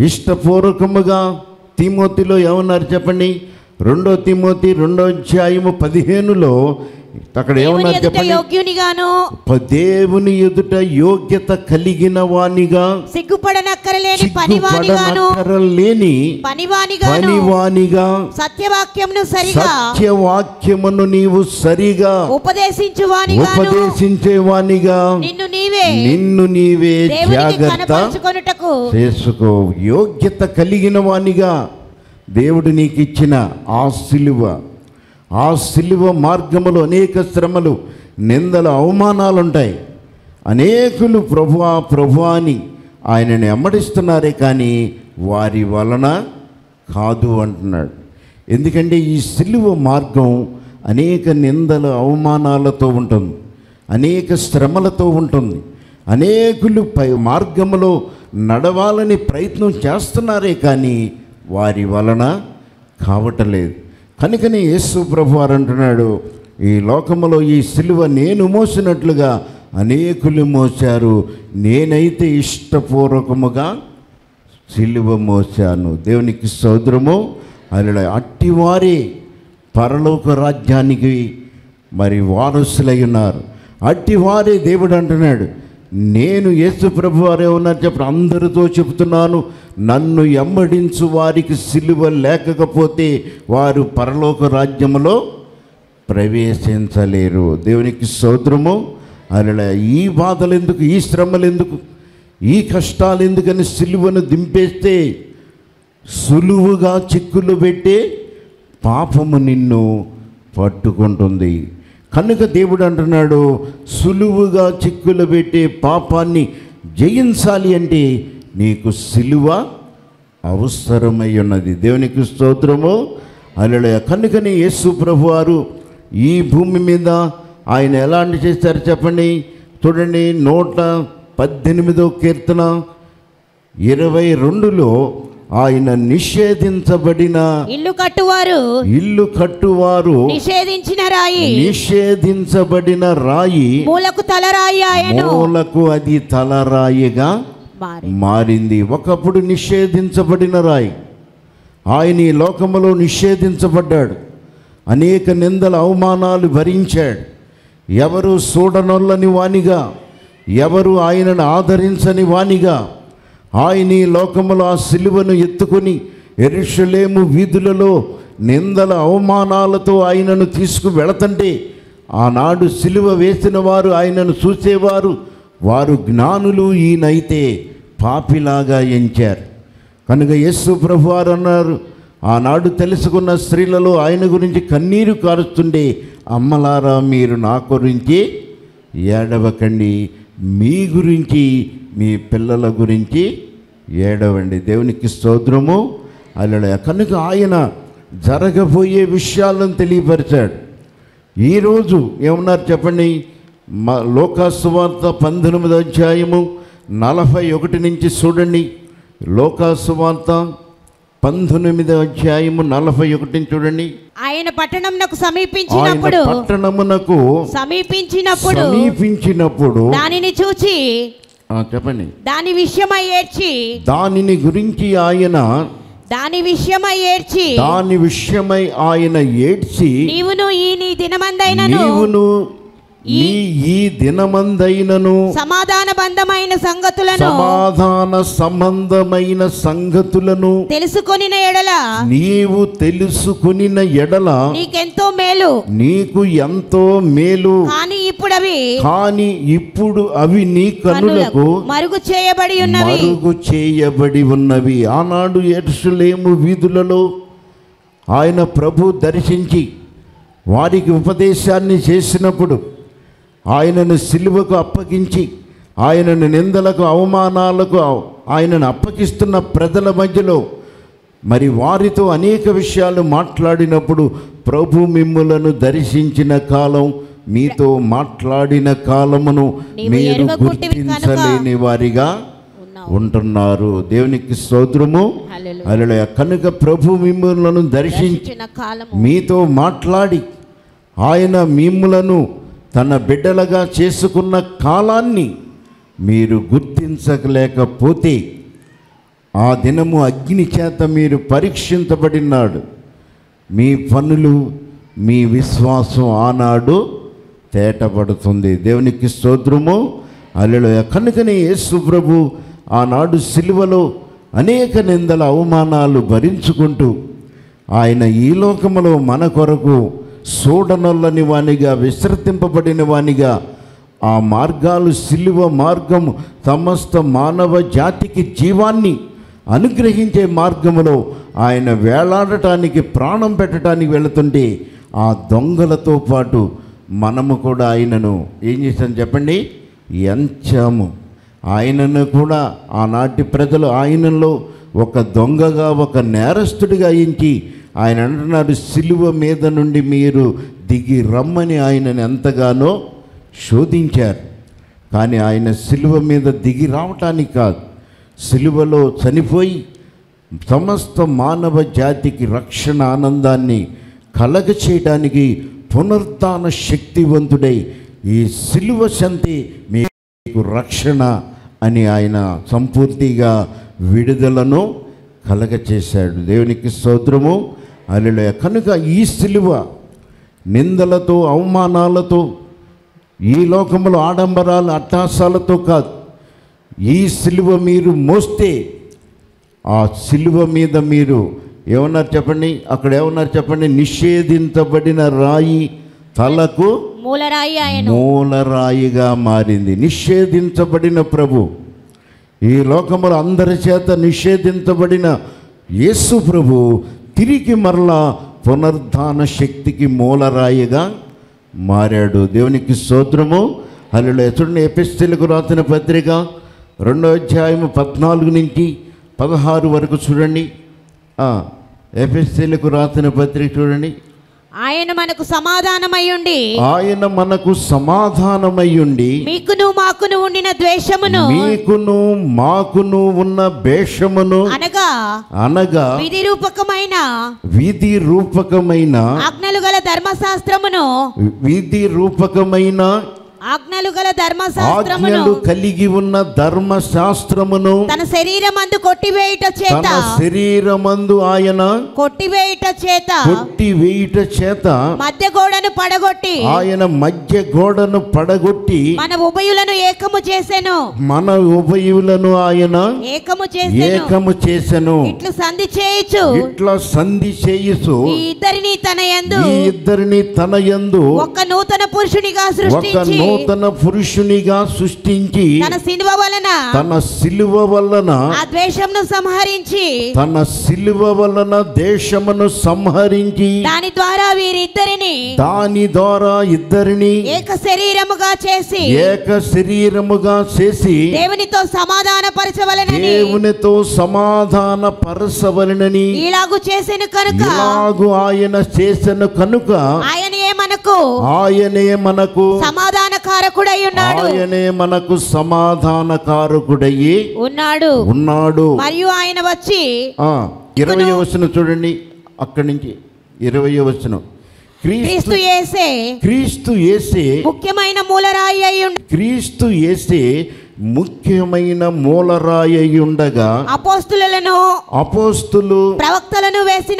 ఇష్టపూర్వకముగా తిమోతిలో ఏమన్నారు చెప్పండి? 2 తిమోతి 2:15 అక్కడ ఏమన్నారు చెప్పండి? దేవుని ఎదుట యోగ్యత కలిగిన వానిగా, సిగ్గుపడనక్కరలేని పనివానిగా, సత్యవాక్యమును నీవు సరిగా ఉపదేశించేవానిగా నిన్ను నీవే జాగ్రత్త చేసుకో. యోగ్యత కలిగిన వానిగా దేవుడు నీకు ఇచ్చిన ఆ సిలువ మార్గములో అనేక శ్రమలు, నిందలు, అవమానాలు ఉంటాయి. అనేకులు ప్రభువా అని ఆయనని వెంబడిస్తున్నారే కానీ వారి వలన కాదు అంటున్నాడు. ఎందుకంటే ఈ సిలువ మార్గం అనేక నిందలు, అవమానాలతో ఉంటుంది, అనేక శ్రమలతో ఉంటుంది. అనేకులు మార్గములో నడవాలని ప్రయత్నం చేస్తున్నారే కానీ వారి వలన కావటలేదు. కనుకనే యేసు ప్రభువారు అంటున్నాడు, ఈ లోకములో ఈ సిలువ నేను మోసినట్లుగా అనేకులు మోశారు, నేనైతే ఇష్టపూర్వకముగా సిలువ మోశాను. దేవునికి స్తోత్రము. అలా అట్టివారే పరలోక రాజ్యానికి మరి వారసులై ఉన్నారు. అట్టివారే దేవుడు అంటున్నాడు. నేను యేసు ప్రభువారే ఉన్నారు చెప్పి అందరితో చెబుతున్నాను, నన్ను వెంబడించు వారికి సిలువ లేకపోతే వారు పరలోక రాజ్యములో ప్రవేశించలేరు. దేవునికి స్తోత్రము. అలా ఈ బాధలు ఎందుకు, ఈ శ్రమలు ఎందుకు, ఈ కష్టాలు ఎందుకని సిలువను దింపేస్తే సులువుగా చిక్కులు పెట్టే పాపము నిన్ను పట్టుకుంటుంది. కనుక దేవుడు అంటున్నాడు, సులువుగా చిక్కులు పెట్టే పాపాన్ని జయించాలి అంటే నీకు సిలువ అవసరమై ఉన్నది. దేవునికి స్తోత్రము. హల్లెలూయా. కనుకనే యేసు ప్రభువారు ఈ భూమి మీద ఆయన ఎలాంటి చేశారు చెప్పండి? చూడండి, 118వ కీర్తన 22లో ఆయన నిషేధించబడిన ఇల్లు కట్టువారు నిషేధించబడిన రాయి మూలకు అది తలరాయిగా మారింది. ఒకప్పుడు నిషేధించబడిన రాయి ఆయన ఈ లోకములో నిషేధించబడ్డాడు. అనేక నిందల అవమానాలు భరించాడు. ఎవరు చూడనొల్లని వానిగా, ఎవరు ఆయనను ఆదరించని వానిగా ఆయన ఈ లోకములో ఆ సిలువను ఎత్తుకొని యెరూషలేము వీధులలో నిందల అవమానాలతో ఆయనను తీసుకువెళతంటే ఆనాడు సిలువ వేసిన వారు ఆయనను చూసేవారు, వారు జ్ఞానులు, ఈయనైతే పాపిలాగా ఎంచారు. కనుక యేసు ప్రభువారు అన్నారు, ఆనాడు తెలుసుకున్న స్త్రీలలో ఆయన గురించి కన్నీరు కారుస్తుండే, అమ్మలారా మీరు నా గురించి ఏడవకండి, మీ గురించి మీ పిల్లల గురించి ఏడవండి. దేవునికి స్తోత్రము. అలా కనుక ఆయన జరగబోయే విషయాలను తెలియపరిచాడు. ఈరోజు ఏమన్నారు చెప్పండి? లోకాసు సువార్త 19వ అధ్యాయము 41 నుంచి చూడండి. లోకాసు సువార్త 19వ అధ్యాయము 41 చూడండి. ఆయన పట్టణమునకు సమీపించినప్పుడు దానిని చూచి చెప్పండి. దాని గురించి ఆయన దాని విషయమై ఆయన ఏడ్చి నీవును ఈ దినమందైనను సమాధాన సంబంధమైన సంగతులను తెలుసుకొనిన ఎడల నీకు ఎంతో మేలు. కానీ ఇప్పుడు అవి నీ కన్నులకు మరుగు చేయబడి ఉన్నవి. ఆనాడు యెరూషలేము వీధులలో ఆయన ప్రభు దర్శించి వారికి ఉపదేశాన్ని చేసినప్పుడు, ఆయనను సిలువకు అప్పగించి ఆయనను నిందలకు అవమానాలకు ఆయనను అప్పగిస్తున్న ప్రజల మధ్యలో మరి వారితో అనేక విషయాలు మాట్లాడినప్పుడు, ప్రభు మిమ్ములను దర్శించిన కాలం, మీతో మాట్లాడిన కాలమును మీరు గుర్తించలేని వారిగా ఉంటున్నారు. దేవునికి స్తోత్రము. హల్లెలూయా. కనుక ప్రభు మిమ్ములను దర్శించి మీతో మాట్లాడి ఆయన మిమ్ములను తన బిడ్డలుగా చేసుకున్న కాలాన్ని మీరు గుర్తించలేకపోతే ఆ దినము అగ్ని చేత మీరు పరీక్షించబడినాడు. మీ పనులు, మీ విశ్వాసం ఆనాడు తేటపడుతుంది. దేవునికి స్తోత్రము. హల్లెలూయా. కనుకనే యేసు ప్రభు ఆనాడు సిలువలో అనేక నిందల అవమానాలు భరించుకుంటూ ఆయన ఈ లోకములో మన కొరకు చూడనొల్లని వానిగా, విసర్జింపబడిన వానిగా, ఆ మార్గాలు సిలువ మార్గము సమస్త మానవ జాతికి జీవాన్ని అనుగ్రహించే మార్గములో ఆయన వేలాడటానికి, ప్రాణం పెట్టడానికి వెళుతుంటే ఆ దొంగలతో పాటు మనము కూడా ఆయనను ఏం చేశాం చెప్పండి, ఎంచాము. ఆయనను కూడా ఆనాటి ప్రజలు ఆయనలో ఒక దొంగగా, ఒక నేరస్తుడిగా ఎంచి ఆయన అంటున్నాడు, సిలువ మీద నుండి మీరు దిగి రమ్మని ఆయనను ఎంతగానో శోధించారు. కానీ ఆయన సిలువ మీద దిగి రావటానికి కాదు, సిలువలో చనిపోయి సమస్త మానవ జాతికి రక్షణ ఆనందాన్ని కలగ చేయడానికి పునరుద్ధాన శక్తివంతుడై ఈ సిలువ సంతే మీకు రక్షణ అని ఆయన సంపూర్తిగా విడుదలను కలగచేశాడు. దేవునికి స్తోత్రము. హల్లెలూయా. కనుక ఈ సిలువ నిందలతో, అవమానాలతో, ఈ లోకములో ఆడంబరాలు, అట్టాసాలతో కాదు. ఈ సిలువ మీరు మోస్తే ఆ సిలువ మీద మీరు ఏమన్నారు చెప్పండి, అక్కడ ఏమన్నారు చెప్పండి, నిషేధించబడిన రాయి తలకు మూలరాయిగా మారింది. నిషేధించబడిన ప్రభు, ఈ లోకములో అందరి చేత నిషేధించబడిన యేసు ప్రభు తిరిగి మరలా పునరుద్ధాన శక్తికి మూలరాయిగా మారాడు. దేవునికి స్తోత్రము. హల్లెలూయా. చూడండి, ఎఫెసీయులకు రాసిన పత్రిక 2వ అధ్యాయము 14 నుంచి 16 వరకు చూడండి. ఎఫెసీయులకు రాసిన పత్రిక చూడండి. ఆయన మనకు సమాధానమయ్యుండి, ఆయన మనకు సమాధానమయ్యుండి మీకును మాకును ఉండిన ద్వేషమును, మీకును మాకును ఉన్న భేషమును, అనగా విధి రూపకమైన ఆజ్ఞలు గల ధర్మశాస్త్రమును, ఆజ్ఞలు కలిగి ఉన్న ధర్మశాస్త్రమును తన శరీరమందు కొట్టివేయుట ఆయన కొట్టివేయుట చేత మధ్య గోడను పడగొట్టి, ఆయన మధ్య గోడను పడగొట్టి మన ఉభయులను ఏకము చేసెను ఆయన ఏకము చేసెను. ఇట్లా సంధి చేయుచు ఈ ఇద్దరిని తన యందు ఒక నూతన పురుషునిగా సృష్టించి తన సిలువ వలన ఆ ద్వేషమును దేశమును సంహరించి దాని ద్వారా ఇద్దరిని ఏక శరీరముగా చేసి దేవునితో సమాధానపరచవలెనని ఇలాగు ఆయన చేసెను కనుక ఆయనే మనకు సమాధానకారకుడయ్యి ఉన్నాడు. మరియు ఆయన వచ్చి 20వ వచనం చూడండి, అక్కడి నుంచి 20వ వచనం. క్రీస్తు యేసే ముఖ్యమైన మూలరాయి ఉండగా అపోస్తులు ప్రవక్తలను వేసిన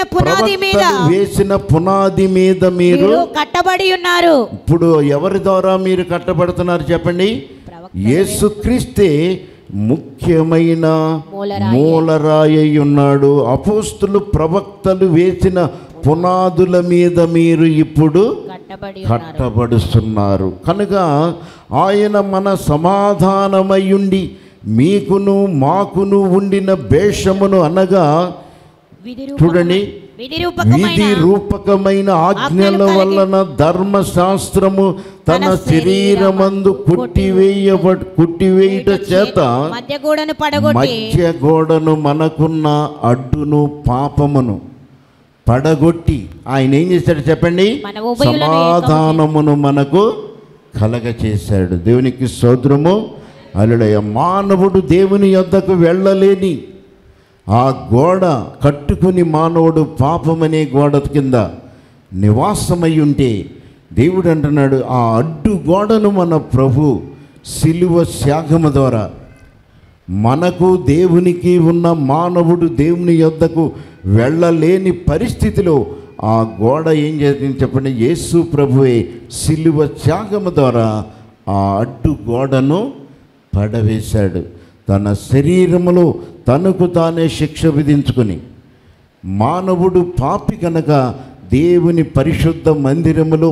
పునాది మీద మీరు కట్టబడి ఉన్నారు. ఇప్పుడు ఎవరి ద్వారా మీరు కట్టబడుతున్నారు చెప్పండి? యేసుక్రీస్తే ముఖ్యమైన మూలరాయి ఉన్నాడు. అపోస్తులు ప్రవక్తలు వేసిన పునాదుల మీద మీరు ఇప్పుడు కట్టబడుతున్నారు. కనుక ఆయన మన సమాధానమయ్యుండి మీకును మాకును ఉండిన భేషమును, అనగా చూడండి, విధి రూపకమైన ఆజ్ఞల వలన ధర్మశాస్త్రము తన శరీరమందు కుట్టివేయుట చేత మధ్య గోడను మనకున్న అడ్డును పాపమును పడగొట్టి ఆయన ఏం చేశాడు చెప్పండి? సమాధానమును మనకు కలగచేశాడు. దేవునికి స్తోత్రము. హల్లెలూయా. మానవుడు దేవుని యొద్దకు వెళ్ళలేని ఆ గోడ కట్టుకుని మానవుడు పాపమనే గోడ కింద నివాసమై ఉంటే దేవుడు అంటున్నాడు, ఆ అడ్డు గోడను మన ప్రభు సిలువ త్యాగము ద్వారా మనకు దేవునికి ఉన్న మానవుడు దేవుని యొద్దకు వెళ్ళలేని పరిస్థితిలో ఆ గోడ ఏం చేసింది చెప్పండి? యేసు ప్రభువే సిలువ త్యాగము ద్వారా ఆ అడ్డు గోడను పడవేశాడు. తన శరీరములో తనకు తానే శిక్ష విధించుకుని, మానవుడు పాపి కనుక దేవుని పరిశుద్ధ మందిరములో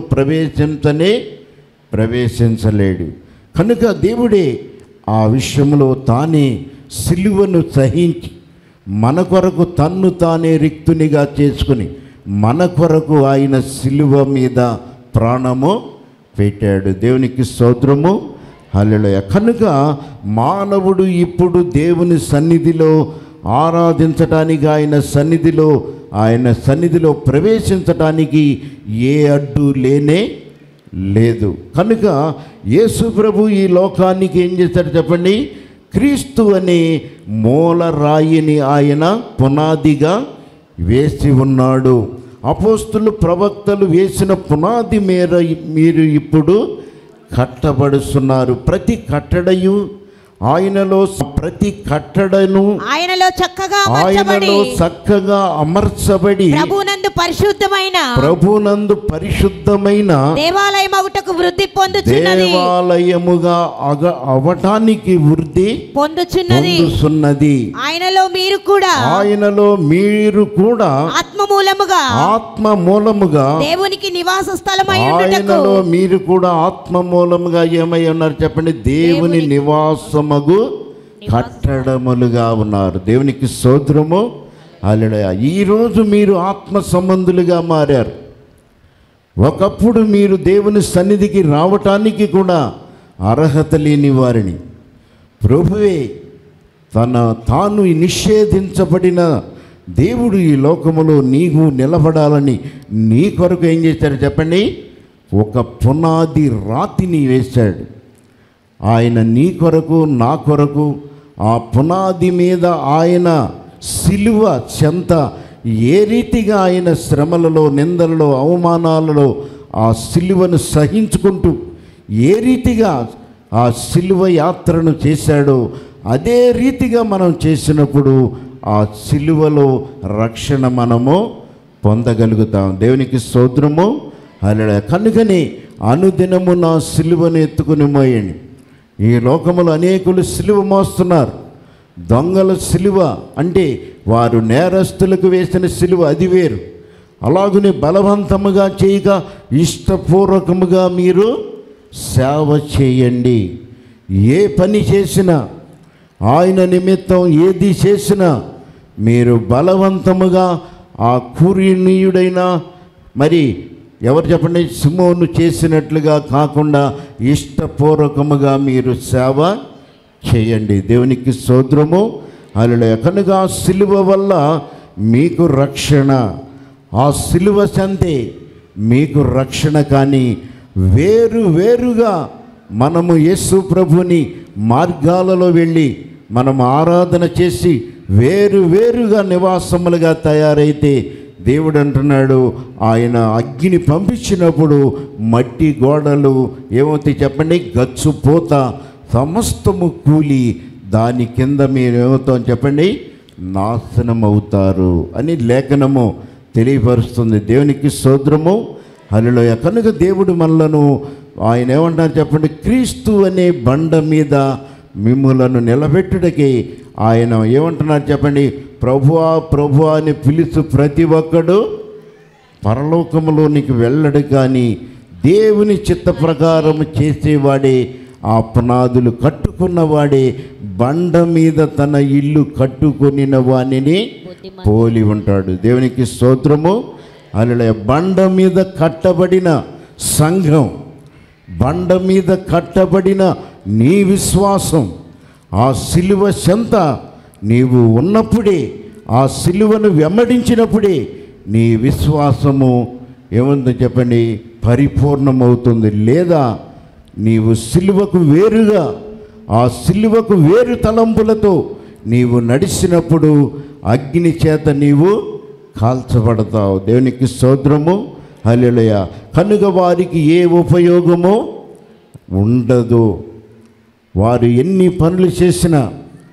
ప్రవేశించలేడు కనుక దేవుడే ఆ విషయంలో తానే సిలువను సహించి మన కొరకు తన్ను తానే రిక్తునిగా చేసుకుని మన కొరకు ఆయన సిలువ మీద ప్రాణము పెట్టాడు. దేవునికి స్తోత్రము, హల్లెలూయా. కనుక మానవుడు ఇప్పుడు దేవుని సన్నిధిలో ఆరాధించటానికి, ఆయన సన్నిధిలో ప్రవేశించటానికి ఏ అడ్డు లేనే లేదు. కనుక యేసు ప్రభు ఈ లోకానికి ఏం చేశాడు చెప్పండి? క్రీస్తు అనే మూల రాయిని ఆయన పునాదిగా వేసి ఉన్నాడు. అపోస్తులు ప్రవక్తలు వేసిన పునాది మేర మీరు ఇప్పుడు కట్టబడుతున్నారు. ప్రతి కట్టడయు ఆయనలో, ప్రతి కట్టడను ఆయనలో చక్కగా అమర్చబడి ప్రభునందు పరిశుద్ధమైన దేవాలయముగా అవటానికి వృద్ధి పొందుచున్నది. ఆయనలో మీరు కూడా ఆత్మ మూలముగా దేవునికి నివాస స్థలమై ఆయనలో మీరు కూడా ఆత్మ మూలముగా ఏమై ఉన్నారు చెప్పండి? దేవుని నివాసమగు కట్టడములుగా ఉన్నారు. దేవునికి స్తోత్రము, హల్లెలూయా. ఈరోజు మీరు ఆత్మ సంబంధులుగా మారారు. ఒకప్పుడు మీరు దేవుని సన్నిధికి రావటానికి కూడా అర్హత లేని వారిని ప్రభువే తాను నిషేధించబడిన దేవుడు ఈ లోకములో నీవు నిలబడాలని నీ కొరకు ఏం చేశాడు చెప్పండి? ఒక పునాది రాతిని వేశాడు. ఆయన నీ కొరకు, నా కొరకు ఆ పునాది మీద ఆయన సిలువ చెంత ఏ రీతిగా ఆయన శ్రమలలో, నిందలలో, అవమానాలలో ఆ సిలువను సహించుకుంటూ ఏ రీతిగా ఆ సిలువ యాత్రను చేశాడో అదే రీతిగా మనం చేసినప్పుడు ఆ సిలువలో రక్షణ మనము పొందగలుగుతాం. దేవునికి స్తోత్రము, హల్లెలూయా. కనుకనే అనుదినము నా సిలువను ఎత్తుకుని మోయండి. ఈ లోకములో అనేకులు సిలువ మోస్తున్నారు. దొంగల సిలువ అంటే వారు నేరస్తులకు వేసిన సిలువ, అది వేరు. అలాగనే బలవంతముగా చేయక ఇష్టపూర్వకముగా మీరు సేవ చేయండి. ఏ పని చేసినా, ఆయన నిమిత్తం ఏది చేసినా మీరు బలవంతముగా ఆ కులీనుడైన మరి ఎవరు చెప్పండి? సిమోను చేసినట్లుగా కాకుండా ఇష్టపూర్వకముగా మీరు సేవ చేయండి. దేవునికి స్తోత్రము, హల్లెలూయా. కనుక ఆ సిలువ వల్ల మీకు రక్షణ, ఆ సిలువ సంతే మీకు రక్షణ. కానీ వేరుగా మనము యేసు ప్రభుని మార్గాలలో వెళ్ళి మనం ఆరాధన చేసి వేరుగా నివాసములుగా తయారైతే దేవుడు అంటున్నాడు, ఆయన అగ్ని పంపించినప్పుడు మట్టి గోడలు ఏమవుతాయి చెప్పండి? గచ్చుపోత సమస్తము కూలి దాని కింద మీరు ఏమవుతాం చెప్పండి? నాశనం అవుతారు అని లేఖనము తెలియపరుస్తుంది. దేవునికి స్తోత్రము, హల్లెలూయా. కనుక దేవుడు మనలను ఆయన ఏమంటారు చెప్పండి? క్రీస్తు అనే బండ మీద మిమ్ములను నిలబెట్టుటకి ఆయన ఏమంటున్నారు చెప్పండి? ప్రభువా ప్రభువా అని పిలుచు ప్రతి ఒక్కడు పరలోకములోనికి వెళ్ళడు, కానీ దేవుని చిత్త ప్రకారం చేసేవాడే, ఆ పునాదులు కట్టుకున్నవాడే బండ మీద తన ఇల్లు కట్టుకొనిన వానిని పోలి ఉంటాడు. దేవునికి స్తోత్రము, హల్లెలూయా. బండ మీద కట్టబడిన సంఘం, బండ మీద కట్టబడిన నీ విశ్వాసం, ఆ సిలువ చెంత నీవు ఉన్నప్పుడే, ఆ సిలువను వెంబడించినప్పుడే నీ విశ్వాసము ఏముందో చెప్పండి? పరిపూర్ణమవుతుంది. లేదా నీవు సిలువకు వేరుగా, ఆ సిలువకు వేరు తలంపులతో నీవు నడిచినప్పుడు అగ్ని చేత నీవు కాల్చబడతావు. దేవునికి స్తోత్రము, హల్లెలూయా. కనుక వారికి ఏ ఉపయోగమో ఉండదు. వారు ఎన్ని పనులు చేసినా,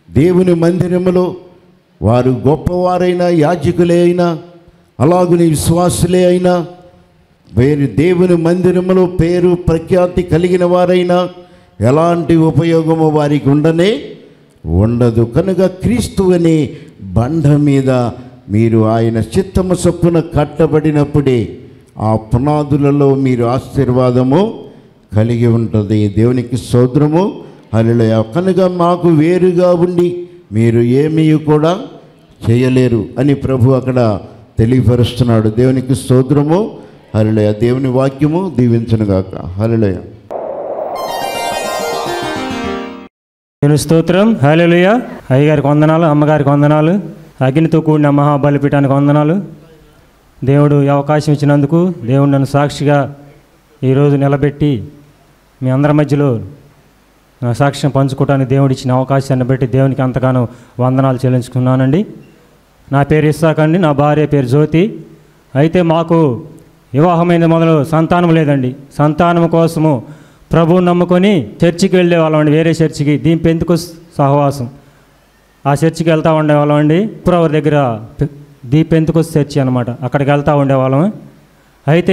దేవుని మందిరములో వారు గొప్పవారైనా, యాజకులే అయినా, అలాగుని విశ్వాసులే అయినా, వేరు దేవుని మందిరములో పేరు ప్రఖ్యాతి కలిగిన వారైనా ఎలాంటి ఉపయోగము వారికి ఉండదు. కనుక క్రీస్తు అనే బండ మీద మీరు ఆయన చిత్తము చొప్పున కట్టబడినప్పుడే ఆ పునాదులలో మీరు ఆశీర్వాదము కలిగి ఉంటుంది. దేవునికి స్తోత్రము, హల్లెలూయా. కనుక మాకు వేరుగా ఉండి మీరు ఏమీ కూడా చేయలేరు అని ప్రభు అక్కడ తెలియపరుస్తున్నాడు. దేవునికి స్తోత్రము, హల్లెలూయా. దేవుని వాక్యము దీవించునుగాక. హల్లెలూయా. దేవుని స్తోత్రం, హల్లెలూయా. అయ్యగారికి వందనాలు, అమ్మగారికి వందనాలు, అగ్నితో కూడిన మహాబలిపీఠానికి వందనాలు. దేవుడు ఈ అవకాశం ఇచ్చినందుకు, దేవుడు నన్ను సాక్షిగా ఈరోజు నిలబెట్టి మీ అందరి మధ్యలో నా సాక్ష్యం పంచుకోవడానికి దేవుడు ఇచ్చిన అవకాశాన్ని బట్టి దేవునికి అంతగానో వందనాలు చెల్లించుకున్నానండి. నా పేరు ఇస్సాక్ అండి, నా భార్య పేరు జ్యోతి. అయితే మాకు వివాహమైన మొదలు సంతానం లేదండి. సంతానం కోసము ప్రభువుని నమ్ముకొని చర్చికి వెళ్ళే వాళ్ళమండి, వేరే చర్చికి, దీని పెంతెకొస్తు సహవాసం, ఆ చర్చికి వెళ్తూ ఉండేవాళ్ళం అండి. పురవర్ దగ్గర ది పెంతెకొస్తు చర్చి అనమాట, అక్కడికి వెళ్తూ ఉండేవాళ్ళం. అయితే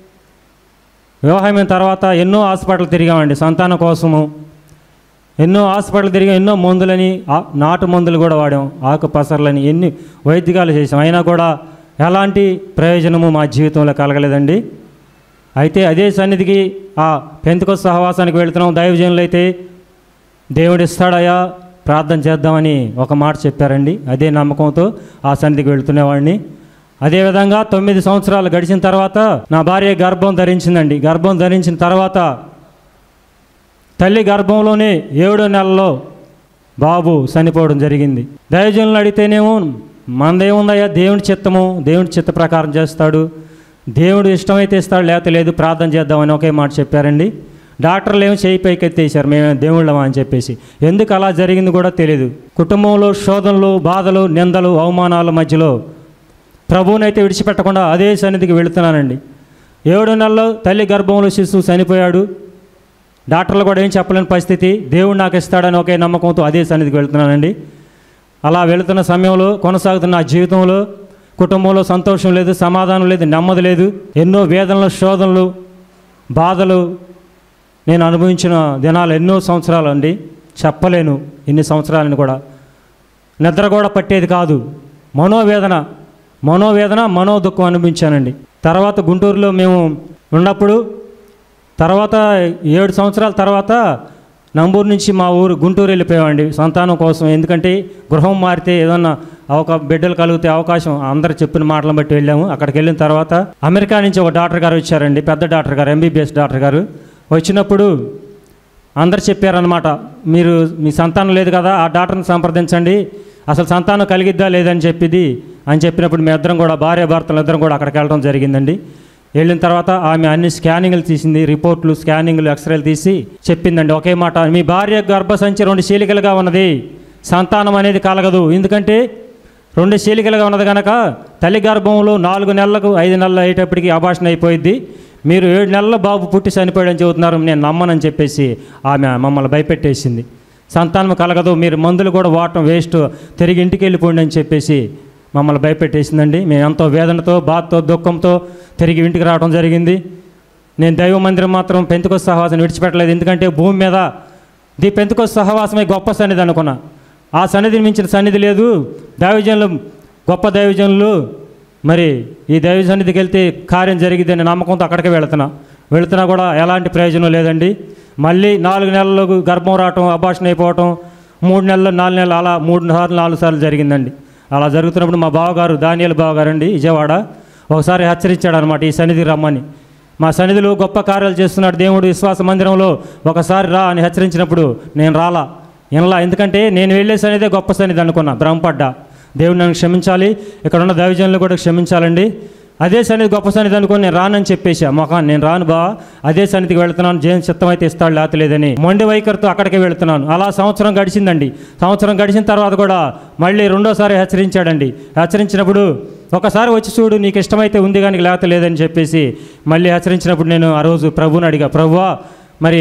వివాహమైన తర్వాత ఎన్నో హాస్పిటల్ తిరిగామండి సంతానం కోసము. ఎన్నో హాస్పిటల్ తిరిగాం, ఎన్నో మందులని, నాటు మందులు కూడా వాడాం, ఆకు పసర్లని, ఎన్ని వైద్యాలు చేసాం. అయినా కూడా ఎలాంటి ప్రయోజనము మా జీవితంలో కలగలేదండి. అయితే అదే సన్నిధికి, ఆ పెంతెకొస్తు సహవాసానికి వెళుతున్నాం. దైవజనులు అయితే దేవుడు ఇస్తాడయ్యా, ప్రార్థన చేద్దామని ఒక మాట చెప్పారండి. అదే నమ్మకంతో ఆ సన్నిధికి వెళుతునేవాడిని. అదేవిధంగా 9 సంవత్సరాలు గడిచిన తర్వాత నా భార్య గర్భం ధరించిందండి. గర్భం ధరించిన తర్వాత తల్లి గర్భంలోనే 7వ నెలలో బాబు చనిపోవడం జరిగింది. దైవజనులను అడిగితేనేమో మనదేముందయ్యా, దేవుని చిత్తము, దేవుని చిత్త ప్రకారం చేస్తాడు, దేవుడు ఇష్టమైతే ఇస్తాడు, లేకపోతే లేదు, ప్రార్థన చేద్దామని ఒకే మాట చెప్పారండి. డాక్టర్లు ఏమో చేయి పైకి ఎత్తేసారు, మేము దేవుళ్ళమా అని చెప్పేసి. ఎందుకు అలా జరిగింది కూడా తెలియదు. కుటుంబంలో శోధనలు, బాధలు, నిందలు, అవమానాల మధ్యలో ప్రభువునైతే విడిచిపెట్టకుండా అదే సన్నిధికి వెళుతున్నానండి. 7వ నెలలో తల్లి గర్భంలో శిశువు చనిపోయాడు. డాక్టర్లు కూడా ఏం చెప్పలేని పరిస్థితి. దేవుడు నాకు ఇస్తాడని ఒకే నమ్మకంతో అదే సన్నిధికి వెళుతున్నానండి. అలా వెళుతున్న సమయంలో కొనసాగుతున్న నా జీవితంలో కుటుంబంలో సంతోషం లేదు, సమాధానం లేదు, నెమ్మది లేదు. ఎన్నో వేదనలు, శోధనలు, బాధలు నేను అనుభవించిన దినాలు ఎన్నో సంవత్సరాలు అండి, చెప్పలేను ఇన్ని సంవత్సరాలని కూడా. నిద్ర కూడా పట్టేది కాదు. మనోవేదన, మనోదుఖం అనిపించానండి. తర్వాత గుంటూరులో మేము ఉన్నప్పుడు, తర్వాత 7 సంవత్సరాల తర్వాత నంబూరు నుంచి మా ఊరు గుంటూరు వెళ్ళిపోయామండి సంతానం కోసం. ఎందుకంటే గృహం మారితే ఏదన్నా బిడ్డలు కలిగితే అవకాశం, అందరు చెప్పిన మాటలను బట్టి వెళ్ళాము. అక్కడికి వెళ్ళిన తర్వాత అమెరికా నుంచి ఒక డాక్టర్ గారు వచ్చారండి, పెద్ద డాక్టర్ గారు, MBBS డాక్టర్ గారు. వచ్చినప్పుడు అందరు చెప్పారనమాట, మీరు మీ సంతానం లేదు కదా, ఆ డాక్టర్ని సంప్రదించండి, అసలు సంతానం కలిగిద్దా లేదని చెప్పినప్పుడు మీ ఇద్దరం కూడా, భార్య భర్తలు ఇద్దరం కూడా అక్కడికి వెళ్ళడం జరిగిందండి. వెళ్ళిన తర్వాత ఆమె అన్ని స్కానింగ్లు తీసింది, రిపోర్ట్లు, స్కానింగ్లు, ఎక్స్రేలు తీసి చెప్పిందండి ఒకే మాట, మీ భార్య గర్భసంచి 2 చీలికలుగా ఉన్నది, సంతానం అనేది కలగదు. ఎందుకంటే 2 చీలికలుగా ఉన్నది కనుక తల్లి గర్భంలో 4 నెలలకు 5 నెలలు అయ్యేటప్పటికి అబార్షన్ అయిపోయింది. మీరు 7 నెలల బాబు పుట్టి చనిపోయాడని చెబుతున్నారు, నేను నమ్మనని చెప్పేసి ఆమె మమ్మల్ని భయపెట్టేసింది. సంతానం కలగదు, మీరు మందులు కూడా వాడటం వేస్ట్, తిరిగి ఇంటికి వెళ్ళిపోండి అని చెప్పేసి మమ్మల్ని భయపెట్టేసిందండి. మేము ఎంతో వేదనతో, బాధతో, దుఃఖంతో తిరిగి ఇంటికి రావడం జరిగింది. నేను దైవ మందిరం మాత్రం పెంతెకొస్తు సహవాసాన్ని విడిచిపెట్టలేదు. ఎందుకంటే భూమి మీద ది పెంతెకొస్తు సహవాసమే గొప్ప సన్నిధి అనుకున్నా. ఆ సన్నిధిని మించిన సన్నిధి లేదు. దైవజనులు, గొప్ప దైవజనులు, మరి ఈ దైవ సన్నిధికి వెళ్తే కార్యం జరిగిద్దని నమ్మకంతో అక్కడికే వెళుతున్నా కూడా ఎలాంటి ప్రయోజనం లేదండి. మళ్ళీ 4 నెలలకు గర్భం రావటం, అబార్షన్ అయిపోవటం, 3 నెలలు 4 నెలలు అలా 3 సార్లు 4 సార్లు జరిగిందండి. అలా జరుగుతున్నప్పుడు మా బావగారు, దానియేలు బావగారు అండి, విజయవాడ, ఒకసారి హెచ్చరించాడు అనమాట, ఈ సన్నిధికి రమ్మని. మా సన్నిధిలో గొప్ప కార్యాలు చేస్తున్నాడు దేవుడు, విశ్వాస మందిరంలో ఒకసారి రా అని హెచ్చరించినప్పుడు నేను రాలా, వినలా. ఎందుకంటే నేను వెళ్ళే సన్నిధే గొప్ప సన్నిధి అనుకున్నా, భ్రమపడ్డా. దేవుడు నన్ను క్షమించాలి, ఇక్కడ ఉన్న దైవజనులు కూడా క్షమించాలండి. అదే సన్నిధి గొప్ప సన్నిధి అనుకుని నేను రానని చెప్పేసా. మొఖాన్ని నేను రాను బా, అదే సన్నిధికి వెళుతున్నాను, జైన్ చిత్తం అయితే ఇస్తాడు, లేతలేదని మొండి వైఖరితో అక్కడికే వెళుతున్నాను. అలా సంవత్సరం గడిచిందండి. సంవత్సరం గడిచిన తర్వాత కూడా మళ్ళీ 2వసారి హెచ్చరించాడండి. హెచ్చరించినప్పుడు ఒకసారి వచ్చి చూడు, నీకు ఇష్టమైతే ఉంది కానీ లేత లేదని చెప్పేసి మళ్ళీ హెచ్చరించినప్పుడు నేను ఆ రోజు ప్రభువుని అడిగా, ప్రభువా మరి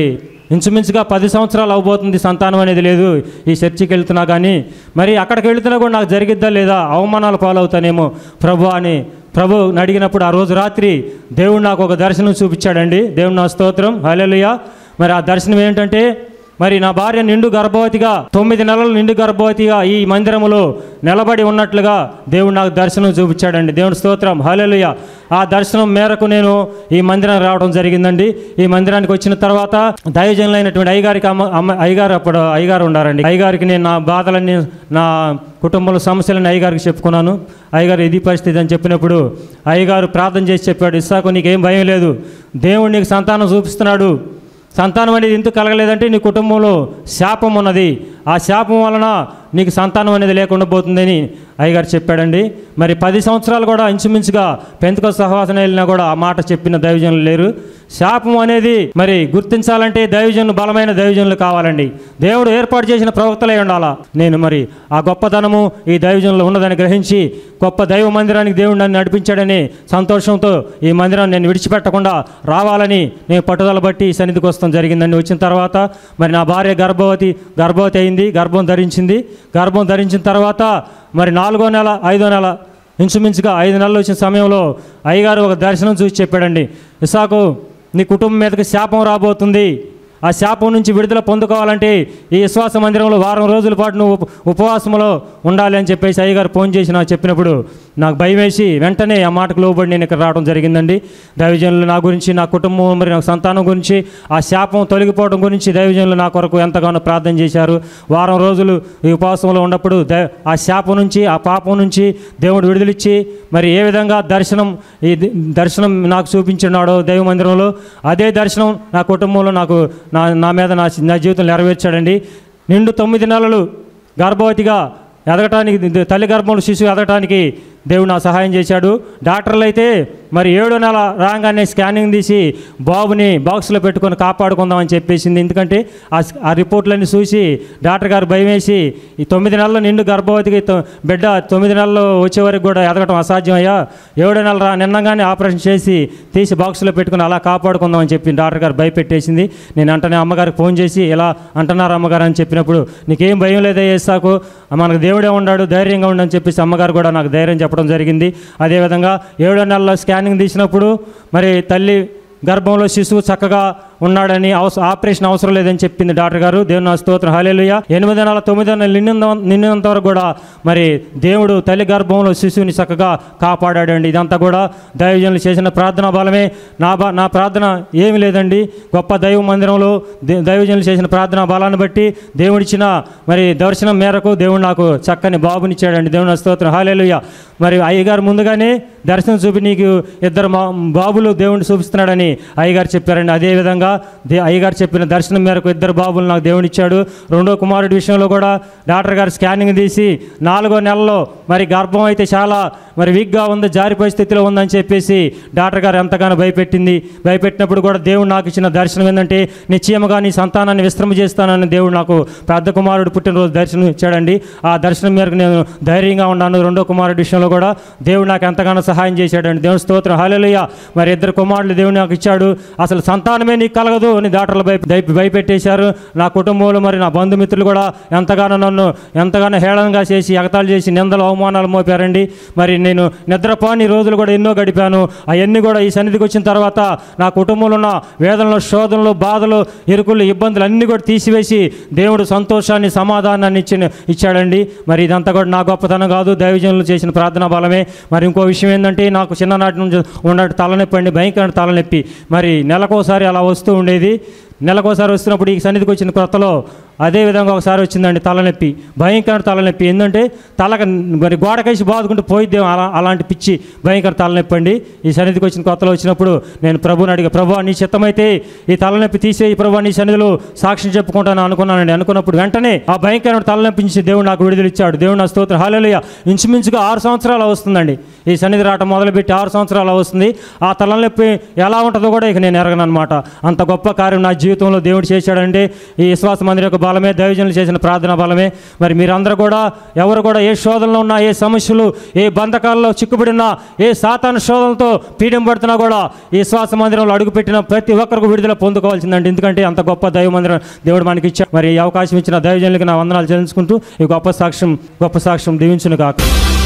ఇంచుమించుగా 10 సంవత్సరాలు అవబోతుంది, సంతానం అనేది లేదు. ఈ చర్చికి వెళ్తున్నా కానీ మరి అక్కడికి వెళ్తున్నా కూడా నాకు జరిగిద్దా లేదా, అవమానాలు పాలవుతానేమో ప్రభు అని ప్రభుని అడిగినప్పుడు ఆ రోజు రాత్రి దేవుడు నాకు ఒక దర్శనం చూపించాడండి. దేవుడు నా స్తోత్రం, హల్లెలూయా. మరి ఆ దర్శనం ఏంటంటే, మరి నా భార్య నిండు గర్భవతిగా 9 నెలలు నిండు గర్భవతిగా ఈ మందిరములో నిలబడి ఉన్నట్లుగా దేవుడు నాకు దర్శనం చూపించాడండి. దేవుని స్తోత్రం, హల్లెలూయా. ఆ దర్శనం మేరకు నేను ఈ మందిరానికి రావడం జరిగిందండి. ఈ మందిరానికి వచ్చిన తర్వాత దైవజనులైనటువంటి అయ్యగారు అప్పుడు అయ్యగారు ఉండారండి. అయ్యగారికి నేను నా బాధలన్నీ, నా కుటుంబంలో సమస్యలని అయ్యగారికి చెప్పుకున్నాను. అయ్యగారు ఇది పరిస్థితి అని చెప్పినప్పుడు అయ్యగారు ప్రార్థన చేసి చెప్పాడు, ఇస్సాకు నీకేం భయం లేదు, దేవుడు నీకు సంతానం చూపిస్తున్నాడు. సంతానం అనేది ఎందుకు కలగలేదంటే నీ కుటుంబంలో శాపం ఉన్నది, ఆ శాపం వలన నీకు సంతానం అనేది లేకుండా పోతుందని అయ్యగారు చెప్పాడండి. మరి 10 సంవత్సరాలు కూడా ఇంచుమించుగా పెంతెకొస్తు సహవాసన వెళ్ళినా కూడా ఆ మాట చెప్పిన దైవజనులు లేరు. శాపం అనేది మరి గుర్తించాలంటే దైవజనులు, బలమైన దైవజనులు కావాలండి. దేవుడు ఏర్పాటు చేసిన ప్రవక్తలే ఉండాలా. నేను మరి ఆ గొప్పతనము ఈ దైవజనులు ఉన్నదని గ్రహించి గొప్ప దైవ మందిరానికి దేవుడు నన్ను నడిపించాడని సంతోషంతో ఈ మందిరాన్ని నేను విడిచిపెట్టకుండా రావాలని నేను పట్టుదల బట్టి ఈ సన్నిధికి వస్తాం జరిగిందండి. వచ్చిన తర్వాత మరి నా భార్య గర్భవతి అయింది, గర్భం ధరించిన తర్వాత మరి 4వ నెల 5వ నెల ఇంచుమించుగా 5 నెలలు వచ్చిన సమయంలో అయ్యగారు ఒక దర్శనం చూసి చెప్పాడండి, ఇస్సాకు నీ కుటుంబం మీదకి శాపం రాబోతుంది, ఆ శాపం నుంచి విడుదల పొందుకోవాలంటే ఈ విశ్వాస మందిరంలో వారం రోజుల పాటు నువ్వు ఉపవాసంలో ఉండాలి అని చెప్పేసి అయ్యగారు ఫోన్ చేసి నాకు చెప్పినప్పుడు నాకు భయం వేసి వెంటనే ఆ మాటకు లోబడి నేను ఇక్కడ రావడం జరిగిందండి. దైవజనులు నా గురించి, నా కుటుంబం, మరి నా సంతానం గురించి, ఆ శాపం తొలగిపోవడం గురించి దైవజనులు నా కొరకు ఎంతగానో ప్రార్థన చేశారు. వారం రోజులు ఈ ఉపవాసంలో ఉన్నప్పుడు ఆ శాపం నుంచి, ఆ పాపం నుంచి దేవుడు విడుదలిచ్చి మరి ఏ విధంగా దర్శనం నాకు చూపించున్నాడో దైవ మందిరంలో, అదే దర్శనం నా కుటుంబంలో నాకు నా మీద నా జీవితం నెరవేర్చాడండి. నిండు 9 నెలలు గర్భవతిగా ఎదగటానికి, తల్లి గర్భంలో శిశువు ఎదగటానికి దేవుడు నా సహాయం చేశాడు. డాక్టర్లు అయితే మరి 7వ నెల రాగానే స్కానింగ్ తీసి బాబుని బాక్స్లో పెట్టుకొని కాపాడుకుందామని చెప్పేసింది. ఎందుకంటే ఆ రిపోర్ట్లన్నీ చూసి డాక్టర్ గారు భయం వేసి ఈ 9 నెలలు నిండు గర్భవతికి బిడ్డ 9 నెలలు వచ్చే వరకు కూడా ఎదగటం అసాధ్యం అయ్యా, 7వ నెల నిన్నగానే ఆపరేషన్ చేసి తీసి బాక్స్లో పెట్టుకుని అలా కాపాడుకుందామని చెప్పి డాక్టర్ గారు భయపెట్టేసింది. నేను వెంటనే అమ్మగారికి ఫోన్ చేసి ఇలా అంటున్నారు అమ్మగారు అని చెప్పినప్పుడు నీకేం భయం లేదా ఇస్సాకు, మనకు దేవుడే ఉన్నాడు, ధైర్యంగా ఉండని చెప్పేసి అమ్మగారు కూడా నాకు ధైర్యం చెప్పడం జరిగింది. అదేవిధంగా 7వ నెలలో స్కానింగ్ తీసినప్పుడు మరి తల్లి గర్భంలో శిశువు చక్కగా ఉన్నాడని, ఆపరేషన్ అవసరం లేదని చెప్పింది డాక్టర్ గారు. దేవుని నా స్తోత్రం, హల్లెలూయా. 8వ నెల 9వ నెల నిన్నంత వరకు కూడా మరి దేవుడు తల్లి గర్భంలో శిశువుని చక్కగా కాపాడాడండి. ఇదంతా కూడా దైవజనులు చేసిన ప్రార్థనా బలమే. నా ప్రార్థన ఏమి లేదండి, గొప్ప దైవ మందిరంలో దైవజనులు చేసిన ప్రార్థనా బలాన్ని బట్టి దేవుడిచ్చిన మరి దర్శనం మేరకు దేవుడు నాకు చక్కని బాబునిచ్చాడండి. దేవుని నా స్తోత్రం, హల్లెలూయా. మరి అయ్యగారు ముందుగానే దర్శనం చూపి నీకు 2 బాబులు దేవుడిని చూపిస్తున్నాడని అయ్యగారు చెప్పారండి. అదేవిధంగా అయ్యగారు చెప్పిన దర్శనం మేరకు 2 బాబులు నాకు దేవుడిచ్చాడు. 2వ కుమారుడి విషయంలో కూడా డాక్టర్ గారు స్కానింగ్ తీసి 4వ నెలలో మరి గర్భం అయితే చాలా మరి వీక్గా ఉంది, జారిపోయే స్థితిలో ఉందని చెప్పేసి డాక్టర్ గారు ఎంతగానో భయపెట్టినప్పుడు కూడా దేవుడు నాకు ఇచ్చిన దర్శనం ఏంటంటే నిశ్చయముగా నీ సంతానాన్ని విశ్రమ చేస్తానని దేవుడు నాకు పెద్ద కుమారుడు పుట్టినరోజు దర్శనం ఇచ్చాడండి. ఆ దర్శనం మేరకు నేను ధైర్యంగా ఉన్నాను. 2వ కుమారుడి విషయంలో కూడా దేవుడు నాకు ఎంతగానో సహాయం చేశాడండి. దేవుని స్తోత్రం, హల్లెలూయా. మరి 2 కుమారులు దేవుడు నాకు ఇచ్చాడు. అసలు సంతానమే నీకు కలగదు అని డాక్టర్లు భయపెట్టేశారు. నా కుటుంబంలో మరి నా బంధుమిత్రులు కూడా నన్ను ఎంతగానో హేళనగా చేసి, ఎగతాళి చేసి, నిందలు అవమానాలు మోపారండి. మరి నేను నిద్రపోని రోజులు కూడా ఎన్నో గడిపాను. అవన్నీ కూడా ఈ సన్నిధికి వచ్చిన తర్వాత నా కుటుంబంలో ఉన్న వేదనలు, శోధనలు, బాధలు, ఇరుకులు, ఇబ్బందులు అన్నీ కూడా తీసివేసి దేవుడు సంతోషాన్ని, సమాధానాన్ని ఇచ్చాడండి. మరి ఇదంతా కూడా నా గొప్పతనం కాదు, దైవజనులు చేసిన ప్రార్థనా బలమే. మరి ఇంకో విషయం ఏంటంటే నాకు చిన్ననాటి నుంచి ఉన్నట్టు తలనొప్పి అండి, భయంకరమైన తలనొప్పి. మరి నెలకోసారి అలా వస్తూ ఉండేది. నెలకోసారి వస్తున్నప్పుడు ఈ సన్నిధికి వచ్చిన కొత్తలో అదేవిధంగా ఒకసారి వచ్చిందండి తలనొప్పి, భయంకర తలనొప్పి. ఏంటంటే మరి గోడకేసి బాదుకుంటూ పోయిద్దే అలాంటి పిచ్చి భయంకర తలనొప్పి అండి. ఈ సన్నిధికి వచ్చిన కొత్తలో వచ్చినప్పుడు నేను ప్రభుని అడిగా, ప్రభు నీ చిత్తమైతే ఈ తలనొప్పి తీసేయి ప్రభు, నీ సన్నిధిలో సాక్ష్యం చెప్పుకుంటాను అనుకున్నానండి. అనుకున్నప్పుడు వెంటనే ఆ భయంకరమైన తలనొప్పి నుంచి దేవుడు నాకు విడుదలిచ్చాడు. దేవుడు నా స్తోత్రం, హల్లెలూయా. ఇంచుమించుగా 6 సంవత్సరాలు వస్తుందండి ఈ సన్నిధి రావటం మొదలుపెట్టి 6 సంవత్సరాలు వస్తుంది. ఆ తలనొప్పి ఎలా ఉంటుందో కూడా ఇక నేను ఎరగను అనమాట. అంత గొప్ప కార్యం నా జీవితంలో దేవుడు చేశాడంటే ఈ విశ్వాస మందిరం యొక్క బలమే, దైవజనులు చేసిన ప్రార్థన బలమే. మరి మీరందరూ కూడా ఎవరు కూడా ఏ శోధనలో ఉన్నా, ఏ సమస్యలు, ఏ బంధకాల్లో చిక్కుబడినా, ఏ సాతాను శోధనలతో పీడింపడుతున్నా కూడా ఈ విశ్వాస మందిరంలో అడుగుపెట్టిన ప్రతి ఒక్కరికి విడుదల పొందుకోవాల్సిందండి. ఎందుకంటే అంత గొప్ప దైవ మందిరం దేవుడు మనకి ఇచ్చాడు. మరి ఈ అవకాశం ఇచ్చిన దైవజనులకి నా వందనాలు చెల్లించుకుంటూ ఈ గొప్ప సాక్ష్యం దీవించును కాక.